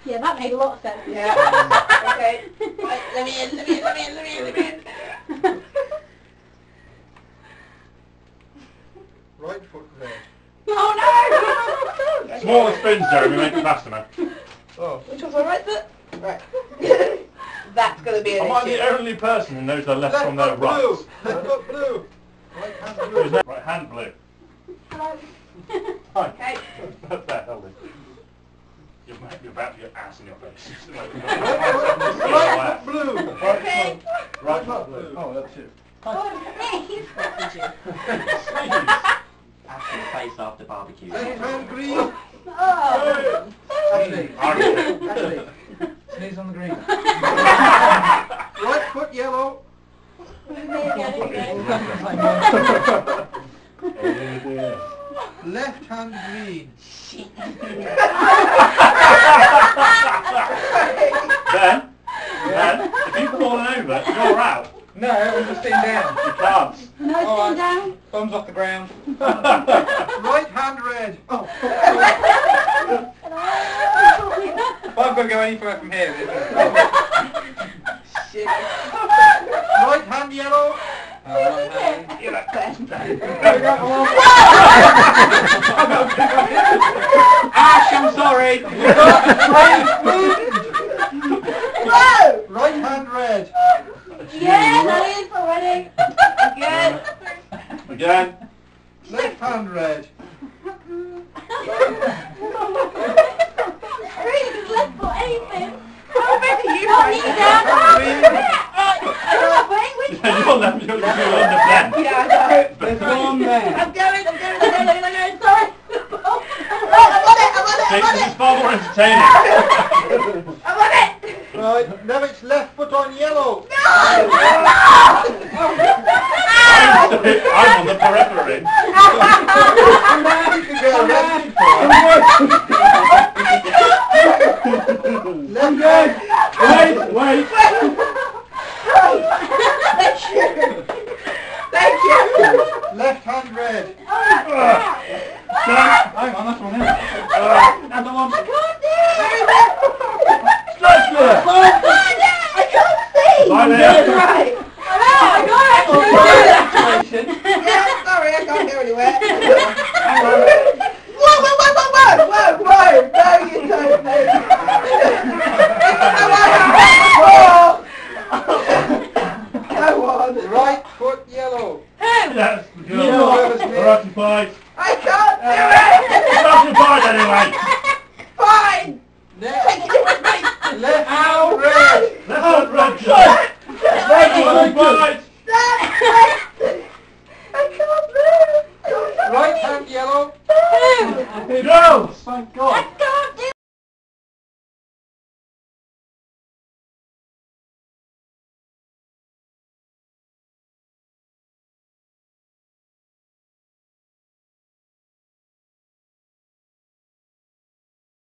Yeah, that made a lot of sense. Yeah. Okay. Right, let me in. Right foot red. Oh no! Smaller spins, Jeremy, make it faster, man. Oh. Which one's my right foot? Right. That's going to be an Am I issue. the only person who knows their left from their foot blue. right? Left foot blue. Right hand blue. Right hand blue. Hello. Okay. There, hold it. You're about to get ass in your face. Right foot blue. Okay. Right foot blue. Oh, that's it. Ashley face after barbecue. Left hand green. Oh. Ashley. Sneeze on the green. Right foot yellow. Left hand green. Ben, if you've fallen over, you're out. No, I'm just sitting down. You can't. No, sit down. Thumbs off the ground. Right hand red. Oh. If I've got to go any further from here, Shit. right hand yellow. Right hand. Ash, I'm sorry! Whoa! Right hand red. Yeah, that is already. Again. Left hand red. Really, just left foot anything. How big are you? Not knee down. You're left, you're on the bend. Yeah, I know. There's one there. I'm going. Sorry. See, this is far more entertaining. I'm on it. Right, now it's left foot on yellow. I'm on the periphery. You could get arrested for it. Left hand. Wait. Thank you. Left hand red. Hang on, that's one here. Another one. I can't do Stretch there. I can't see. Right there. Right. I got it. Yeah, sorry, I can't go anywhere.